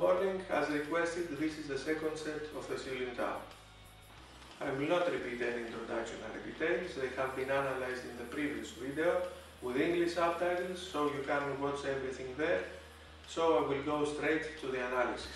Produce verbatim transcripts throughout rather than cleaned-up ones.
morning, as requested, this is the second set of the ceiling towel. I will not repeat any introductory details, they have been analyzed in the previous video with English subtitles, so you can watch everything there. So I will go straight to the analysis.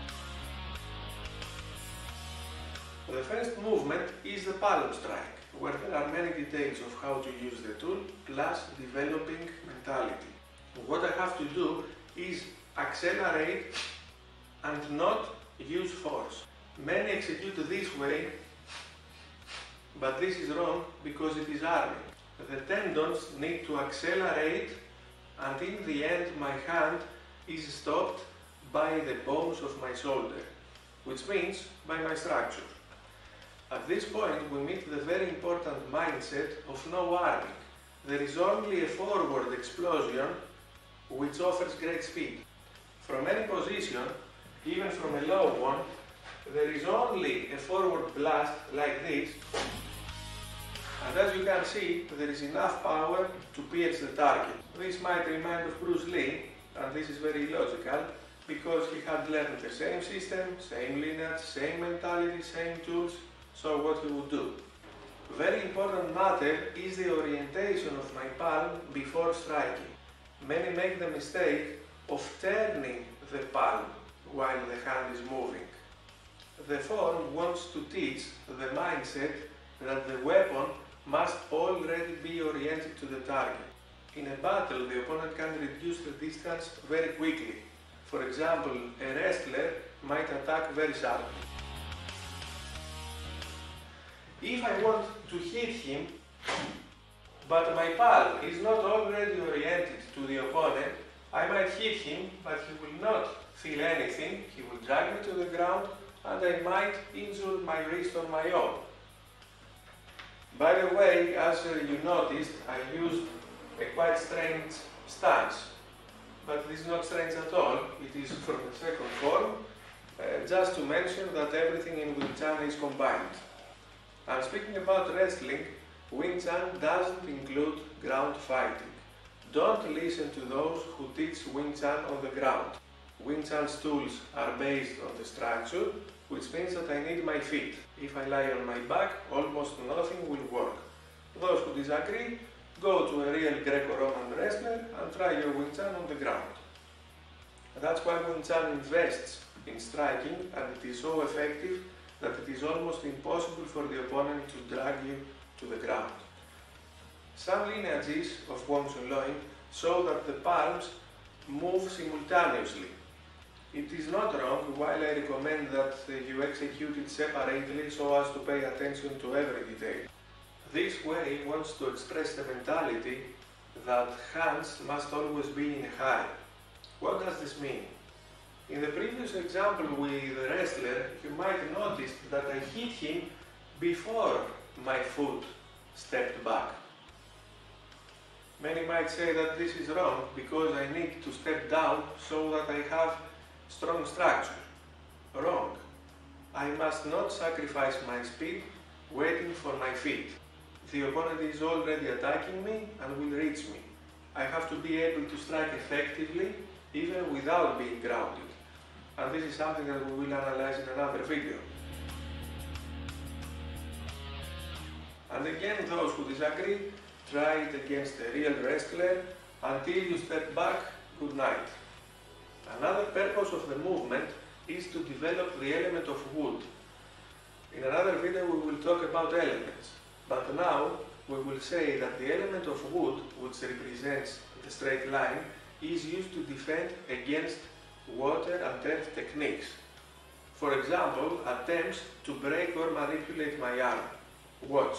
The first movement is the palm strike, where there are many details of how to use the tool, plus developing mentality. What I have to do is accelerate and not use force. Many execute this way, but this is wrong because it is arming. The tendons need to accelerate, and in the end my hand is stopped by the bones of my shoulder, which means by my structure. At this point we meet the very important mindset of no arming. There is only a forward explosion which offers great speed. From any position, even from a low one, there is only a forward blast like this, and as you can see, there is enough power to pierce the target. This might remind of Bruce Lee, and this is very logical, because he had learned the same system, same lineage, same mentality, same tools, so what he would do. Very important matter is the orientation of my palm before striking. Many make the mistake of turning the palm while the hand is moving. The form wants to teach the mindset that the weapon must already be oriented to the target. In a battle, the opponent can reduce the distance very quickly. For example, a wrestler might attack very sharply. If I want to hit him, but my palm is not already oriented to the opponent, I might hit him, but he will not feel anything, he will drag me to the ground, and I might injure my wrist on my own. By the way, as uh, you noticed, I used a quite strange stance, but this is not strange at all, it is from the second form, uh, just to mention that everything in Wing Chun is combined. And speaking about wrestling, Wing Chun doesn't include ground fighting. Don't listen to those who teach Wing Chun on the ground. Wing Chun's tools are based on the structure, which means that I need my feet. If I lie on my back, almost nothing will work. Those who disagree, go to a real Greco-Roman wrestler and try your Wing Chun on the ground. That's why Wing Chun invests in striking, and it is so effective that it is almost impossible for the opponent to drag you to the ground. Some lineages of Wong Chun Loin show that the palms move simultaneously. It is not wrong, while I recommend that you execute it separately so as to pay attention to every detail. This way wants to express the mentality that hands must always be in a hurry. What does this mean? In the previous example with the wrestler, you might notice that I hit him before my foot stepped back. Many might say that this is wrong because I need to step down so that I have strong structure. Wrong. I must not sacrifice my speed waiting for my feet. The opponent is already attacking me and will reach me. I have to be able to strike effectively even without being grounded. And this is something that we will analyze in another video. And again, those who disagree, try it against a real wrestler until you step back. Good night. Another purpose of the movement is to develop the element of wood. In another video we will talk about elements, but now we will say that the element of wood, which represents the straight line, is used to defend against water and earth techniques. For example, attempts to break or manipulate my arm. Watch.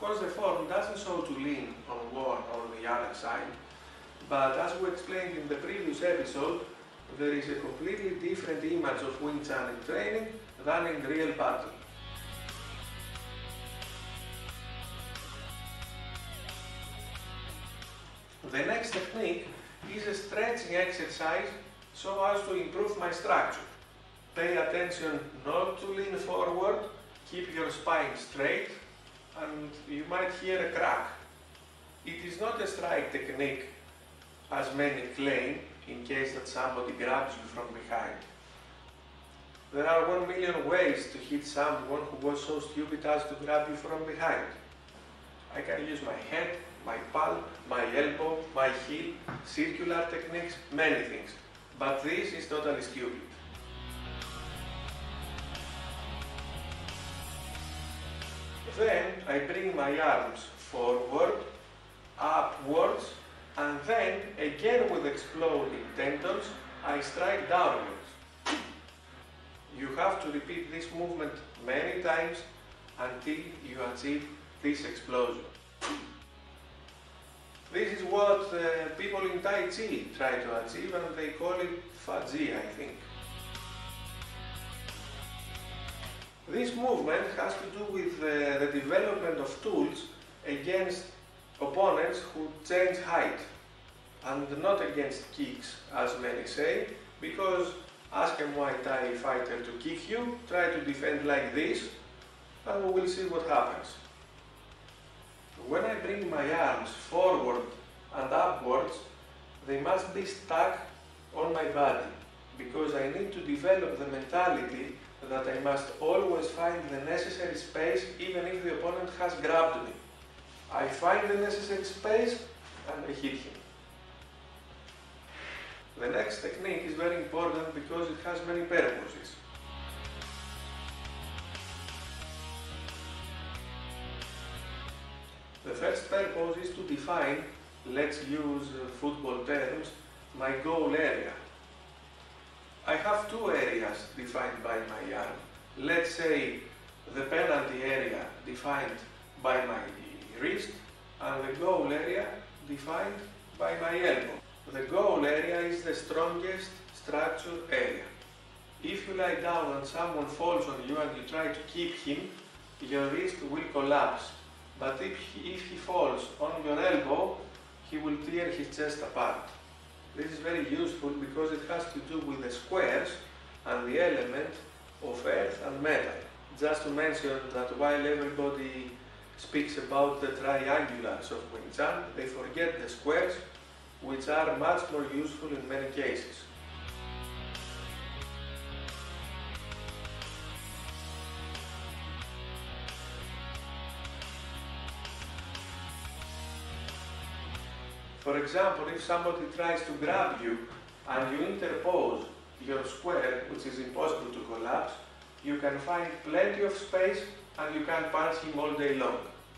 course, the form doesn't show to lean on one or the other side, but as we explained in the previous episode, there is a completely different image of Wing Chun in training than in real battle. The next technique is a stretching exercise so as to improve my structure. Pay attention not to lean forward, keep your spine straight, and you might hear a crack. It is not a strike technique as many claim, in case that somebody grabs you from behind. There are one million ways to hit someone who was so stupid as to grab you from behind. I can use my head, my palm, my elbow, my heel, circular techniques, many things. But this is totally stupid. Then I bring my arms forward, upwards, and then again with exploding tendons, I strike downwards. You have to repeat this movement many times until you achieve this explosion. This is what uh, people in Tai Chi try to achieve, and they call it Fa Ji, I think. This movement has to do with uh, the development of tools against opponents who change height, and not against kicks, as many say, because ask a Muay Thai fighter to kick you, try to defend like this, and we will see what happens. When I bring my arms forward and upwards, they must be stuck on my body, because I need to develop the mentality that I must always find the necessary space even if the opponent has grabbed me. I find the necessary space and I hit him. The next technique is very important because it has many purposes. The first purpose is to define, let's use uh, football terms, my goal area. I have two areas defined by my arm. Let's say the penalty area defined by my wrist and the goal area defined by my elbow. The goal area is the strongest structure area. If you lie down and someone falls on you and you try to keep him, your wrist will collapse. But if he, if he falls on your elbow, he will tear his chest apart. This is very useful because it has to do with the squares and the element of earth and metal. Just to mention that while everybody speaks about the triangulars of Wing Chun, they forget the squares, which are much more useful in many cases. For example, if somebody tries to grab you and you interpose your square, which is impossible to collapse, you can find plenty of space and you can punch him all day long.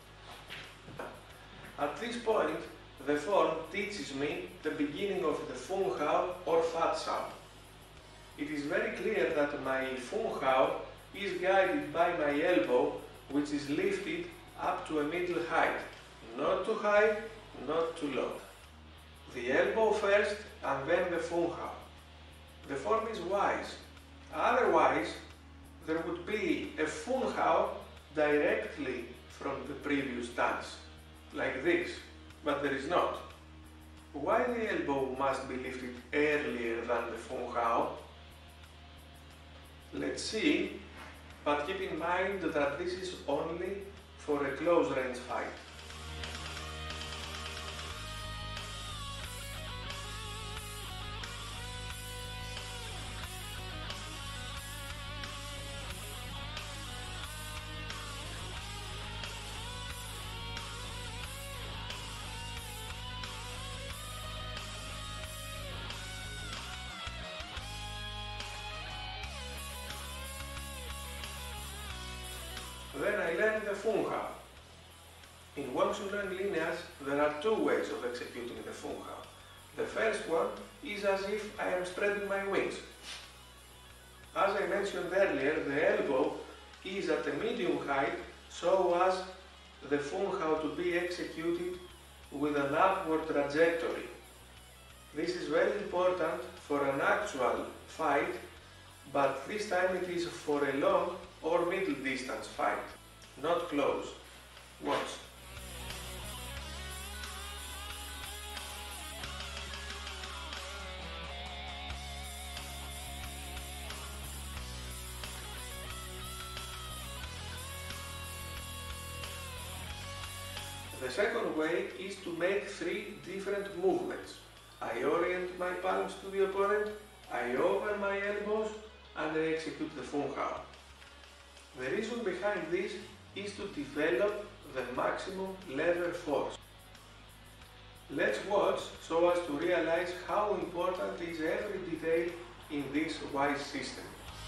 At this point, the form teaches me the beginning of the Fung Hao or Fat Sao. It is very clear that my Fung Hao is guided by my elbow, which is lifted up to a middle height, not too high, not too low. The elbow first and then the Fung Hao. The form is wise. Otherwise, there would be a Fung Hao directly from the previous stance, like this, but there is not. Why the elbow must be lifted earlier than the Fung Hao? Let's see, but keep in mind that this is only for a close range fight. Then I learn the Fung Hao. In Wang Chun Learn lineage, there are two ways of executing the Fung Hao. The first one is as if I am spreading my wings. As I mentioned earlier, the elbow is at a medium height so as the funghao to be executed with an upward trajectory. This is very important for an actual fight, but this time it is for a long or middle distance fight, not close. Watch. The second way is to make three different movements. I orient my palms to the opponent, I open my elbows, and I execute the funghao. The reason behind this is to develop the maximum lever force. Let's watch so as to realize how important is every detail in this wise system.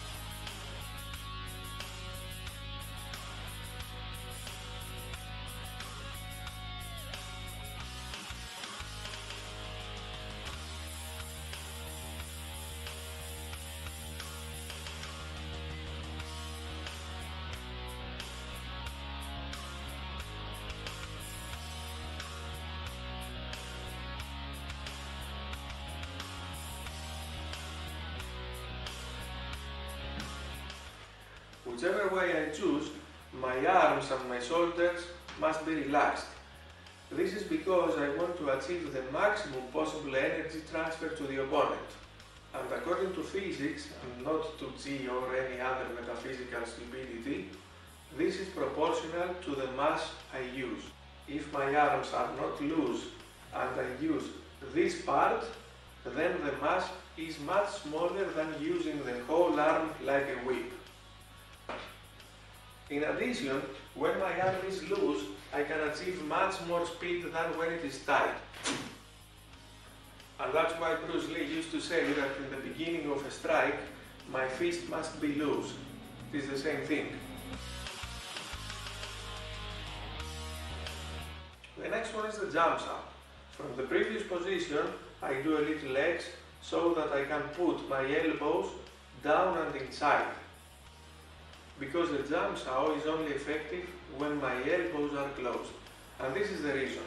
Whichever way I choose, my arms and my shoulders must be relaxed. This is because I want to achieve the maximum possible energy transfer to the opponent. And according to physics, and not to G or any other metaphysical stupidity, this is proportional to the mass I use. If my arms are not loose and I use this part, then the mass is much smaller than using the whole arm like a whip. In addition, when my arm is loose, I can achieve much more speed than when it is tight. And that's why Bruce Lee used to say that in the beginning of a strike, my fist must be loose. It is the same thing. The next one is the jump shot. From the previous position, I do a little X so that I can put my elbows down and inside. Because the jump sao is only effective when my elbows are closed. And this is the reason.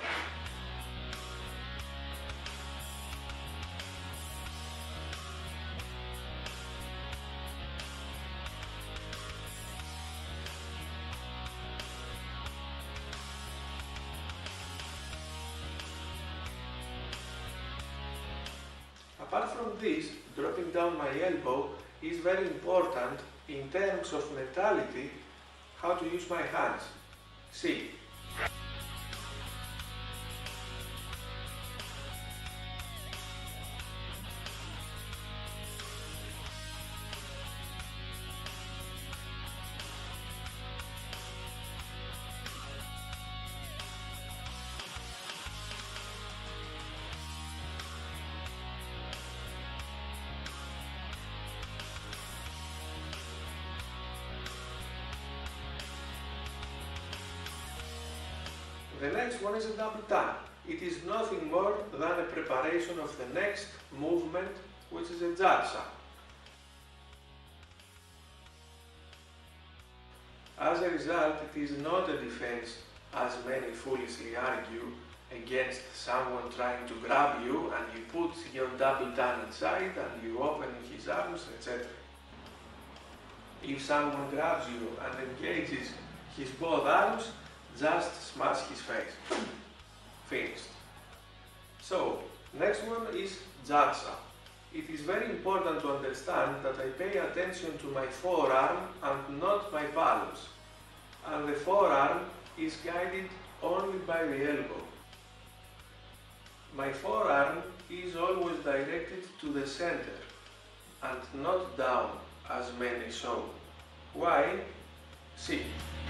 Apart from this, dropping down my elbow is very important in terms of mentality, how to use my hands. See. The next one is a double tap. It is nothing more than a preparation of the next movement, which is a jatsa. As a result, it is not a defense, as many foolishly argue, against someone trying to grab you and you put your double tan inside and you open his arms, et cetera. If someone grabs you and engages his both arms, just smash his face. Finished. So, next one is jatsa. It is very important to understand that I pay attention to my forearm and not my palms. And the forearm is guided only by the elbow. My forearm is always directed to the center and not down as many show. Why? See.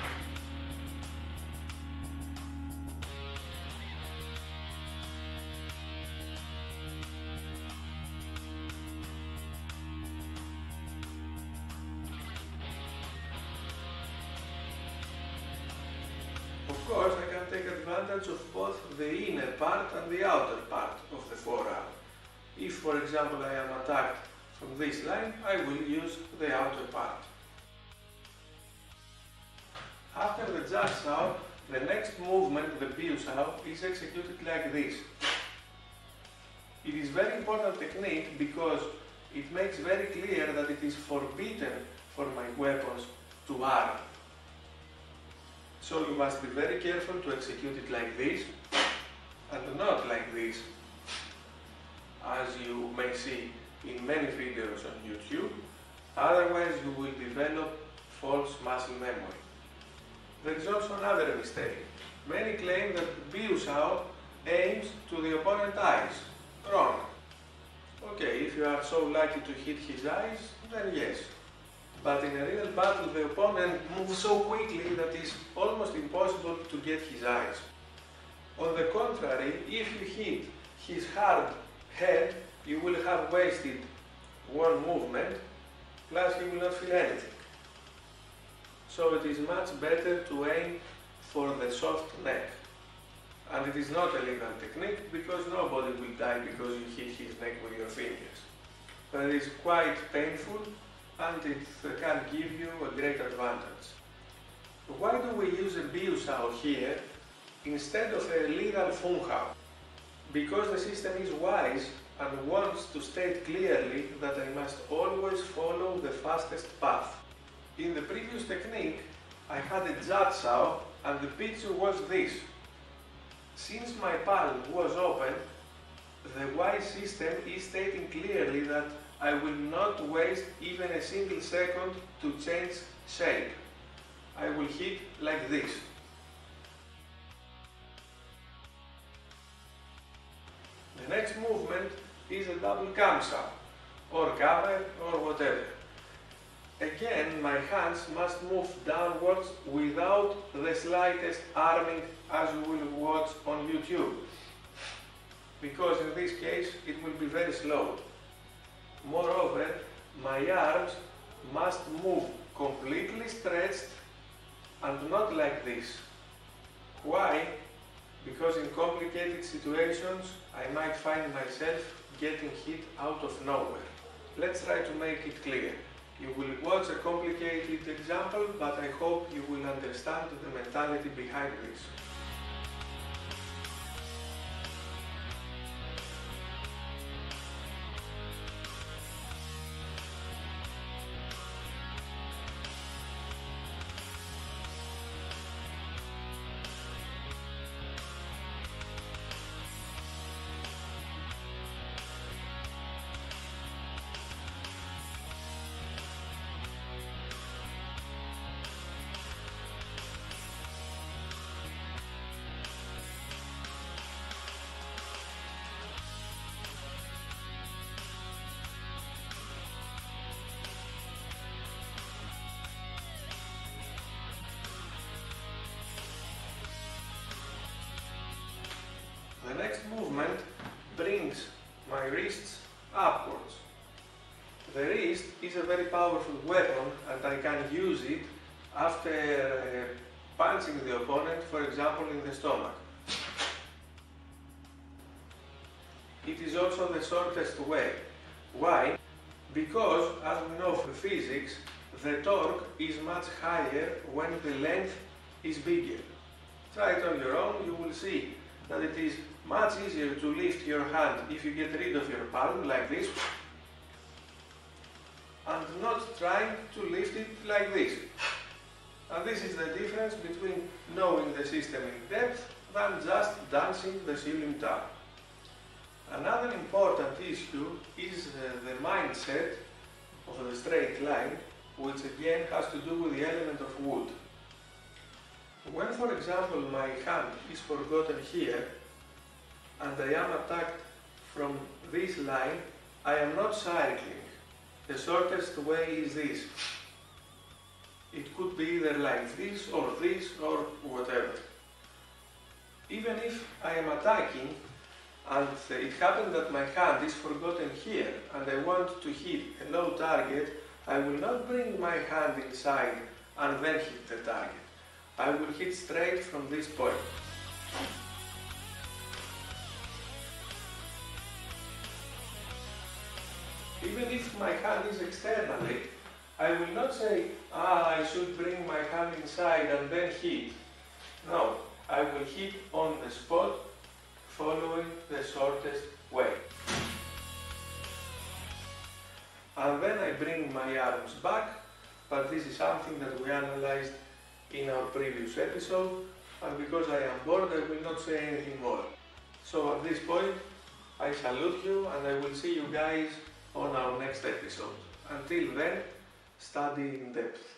Of course, I can take advantage of both the inner part and the outer part of the forearm. If, for example, I am attacked from this line, I will use the outer part. After the jatsa, The next movement, the Biusau, is executed like this. It is very important technique because it makes very clear that it is forbidden for my weapons to arm. So you must be very careful to execute it like this and not like this, as you may see in many videos on YouTube. Otherwise you will develop false muscle memory. There is also another mistake. Many claim that Biusau aims to the opponent's eyes. Wrong. Okay, if you are so lucky to hit his eyes, then yes. But in a real battle, the opponent moves so quickly that it's almost impossible to get his eyes. On the contrary, if you hit his hard head, you will have wasted one movement, plus he will not feel anything. So it is much better to aim for the soft neck. And it is not a legal technique because nobody will die because you hit his neck with your fingers. But it is quite painful and it can give you a great advantage. Why do we use a Biusau here instead of a legal Funghao? Because the system is wise and wants to state clearly that I must always follow the fastest path. In the previous technique, I had a Jiatsao and the picture was this. Since my palm was open, the wise system is stating clearly that I will not waste even a single second to change shape. I will hit like this. The next movement is a double Kamsao, or cover, or whatever. Again, my hands must move downwards without the slightest arming, as you will watch on YouTube, because in this case it will be very slow. Moreover, my arms must move completely stretched and not like this. Why? Because in complicated situations I might find myself getting hit out of nowhere. Let's try to make it clear. You will watch a complicated example, but I hope you will understand the mentality behind this. The next movement brings my wrists upwards. The wrist is a very powerful weapon and I can use it after uh, punching the opponent, for example, in the stomach. It is also the shortest way. Why? Because, as we know from physics, the torque is much higher when the length is bigger. Try it on your own, you will see that it is much easier to lift your hand if you get rid of your palm like this and not trying to lift it like this. And this is the difference between knowing the system in depth than just dancing the ceiling tap. Another important issue is uh, the mindset of the straight line, which again has to do with the element of wood. When, for example, my hand is forgotten here and I am attacked from this line, I am not cycling. The shortest way is this. It could be either like this or this or whatever. Even if I am attacking and it happened that my hand is forgotten here and I want to hit a low target, I will not bring my hand inside and then hit the target. I will hit straight from this point. Even if my hand is externally, I will not say, ah, I should bring my hand inside and then hit. No, I will hit on the spot following the shortest way. And then I bring my arms back, but this is something that we analyzed in our previous episode, and because I am bored I will not say anything more. So at this point I salute you and I will see you guys on our next episode. Until then, study in depth.